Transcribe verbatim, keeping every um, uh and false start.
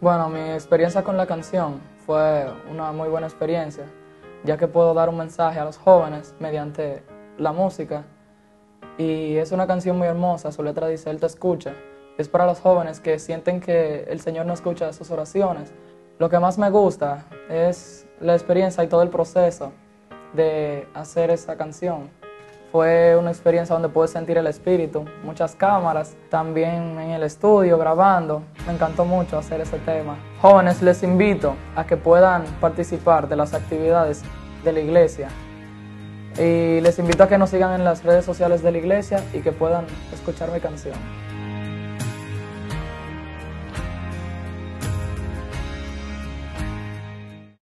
Bueno, mi experiencia con la canción fue una muy buena experiencia, ya que puedo dar un mensaje a los jóvenes mediante la música. Y es una canción muy hermosa, su letra dice, Él te escucha. Es para los jóvenes que sienten que el Señor no escucha sus oraciones. Lo que más me gusta es la experiencia y todo el proceso de hacer esa canción. Fue una experiencia donde pude sentir el espíritu, muchas cámaras, también en el estudio grabando. Me encantó mucho hacer ese tema. Jóvenes, les invito a que puedan participar de las actividades de la iglesia. Y les invito a que nos sigan en las redes sociales de la iglesia y que puedan escuchar mi canción.